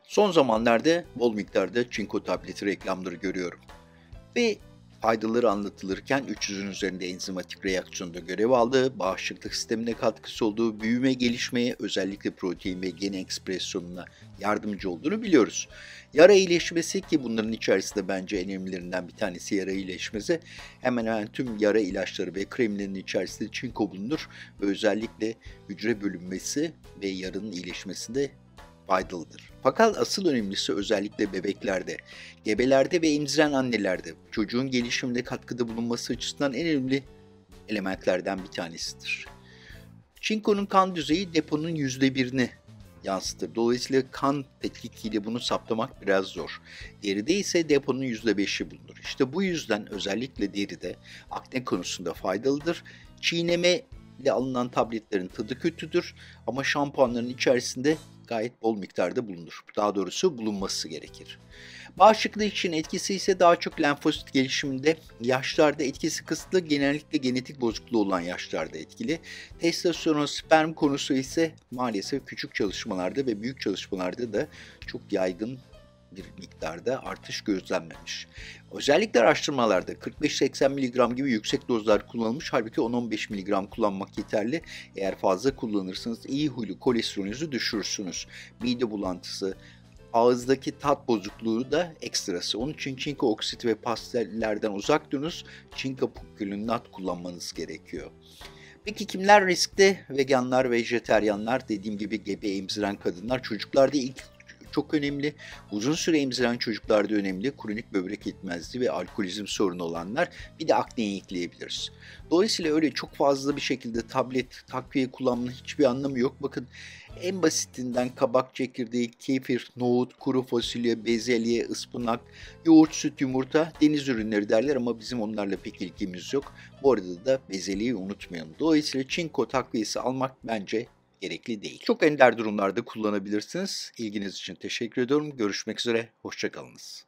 Son zamanlarda bol miktarda çinko tableti reklamları görüyorum ve faydaları anlatılırken 300'ün üzerinde enzimatik reaksiyonda görev aldığı, bağışıklık sistemine katkısı olduğu, büyüme, gelişmeye, özellikle protein ve gen ekspresyonuna yardımcı olduğunu biliyoruz. Yara iyileşmesi ki bunların içerisinde bence en önemlilerinden bir tanesi yara iyileşmesi. Hemen hemen tüm yara ilaçları ve kremlerin içerisinde çinko bulunur ve özellikle hücre bölünmesi ve yaranın iyileşmesinde faydalıdır. Fakat asıl önemlisi özellikle bebeklerde, gebelerde ve emziren annelerde çocuğun gelişiminde katkıda bulunması açısından en önemli elementlerden bir tanesidir. Çinkonun kan düzeyi deponun %1'ini yansıtır. Dolayısıyla kan tetkikiyle bunu saptamak biraz zor. Deride ise deponun %5'i bulunur. İşte bu yüzden özellikle deride akne konusunda faydalıdır. Çiğneme ile alınan tabletlerin tadı kötüdür ama şampuanların içerisinde gayet bol miktarda bulunur. Daha doğrusu bulunması gerekir. Bağışıklık için etkisi ise daha çok lenfosit gelişiminde, yaşlarda etkisi kısıtlı, genellikle genetik bozukluğu olan yaşlarda etkili. Testosteron, sperm konusu ise maalesef küçük çalışmalarda ve büyük çalışmalarda da çok yaygın bir miktarda artış gözlenmemiş. Özellikle araştırmalarda 45-80 mg gibi yüksek dozlar kullanılmış, halbuki 10-15 mg kullanmak yeterli. Eğer fazla kullanırsanız iyi huylu kolesterolünüzü düşürürsünüz. Mide bulantısı, ağızdaki tat bozukluğu da ekstrası. Onun için çinko oksiti ve pastellerden uzak durunuz. Çinko pükülünat kullanmanız gerekiyor. Peki kimler riskte? Veganlar, vejeteryanlar, dediğim gibi gebe emziren kadınlar, çocuklarda ilk çok önemli. Uzun süre emziren çocuklarda önemli. Kronik böbrek yetmezliği ve alkolizm sorunu olanlar, bir de akneyi ekleyebiliriz. Dolayısıyla öyle çok fazla bir şekilde tablet, takviye kullanmanın hiçbir anlamı yok. Bakın en basitinden kabak çekirdeği, kefir, nohut, kuru fasulye, bezelye, ıspanak, yoğurt, süt, yumurta, deniz ürünleri derler ama bizim onlarla pek ilgimiz yok. Bu arada da bezelyeyi unutmayalım. Dolayısıyla çinko takviyesi almak bence gerekli değil. Çok ender durumlarda kullanabilirsiniz. İlginiz için teşekkür ediyorum. Görüşmek üzere, hoşça kalınız.